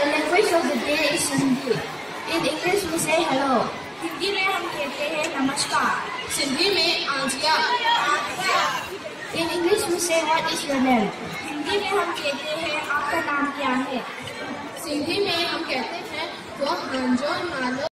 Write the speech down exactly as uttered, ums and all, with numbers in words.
language of the day is Hindi. In English we say hello. Hindi में हम कहते हैं नमस्कार। सिंधी में आंजिया। In English we say what is your name. Hindi में हम कहते हैं आपका नाम क्या है। सिंधी में हम कहते हैं वो हंजो नालो